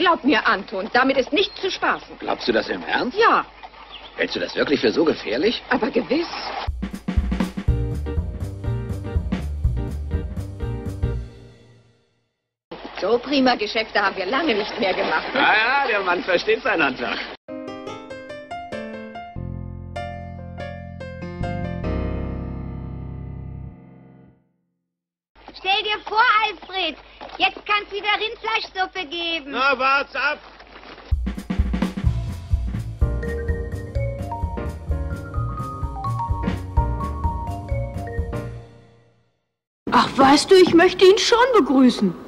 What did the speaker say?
Glaub mir, Anton, damit ist nicht zu spaßen. Glaubst du das im Ernst? Ja. Hältst du das wirklich für so gefährlich? Aber gewiss. So prima Geschäfte haben wir lange nicht mehr gemacht. Ja, der Mann versteht sein Handwerk. Stell dir vor, Alfred, jetzt kann's wieder Rindfleischsuppe geben. Na, wart's ab. Ach, weißt du, ich möchte ihn schon begrüßen.